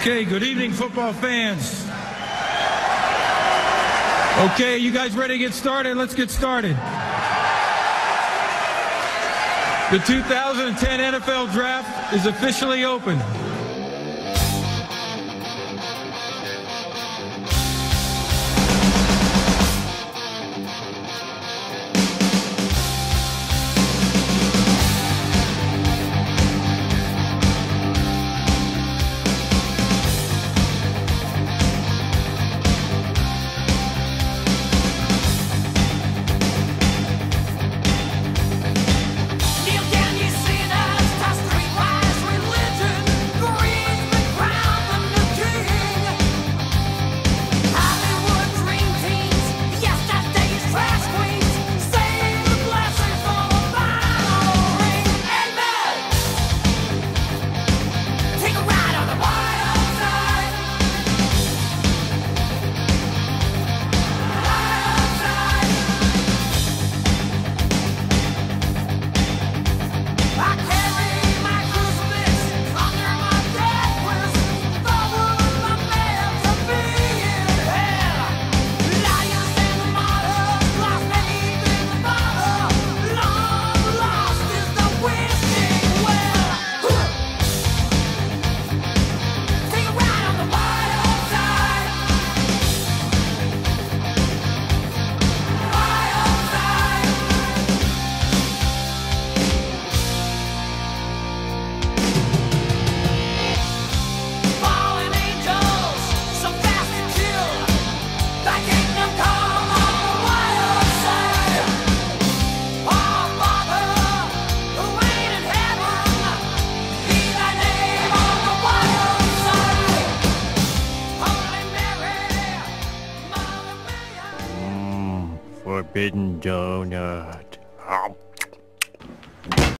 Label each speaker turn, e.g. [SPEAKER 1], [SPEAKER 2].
[SPEAKER 1] Okay, good evening, football fans. Okay, you guys ready to get started? Let's get started. The 2010 NFL Draft is officially open.
[SPEAKER 2] Forbidden donut.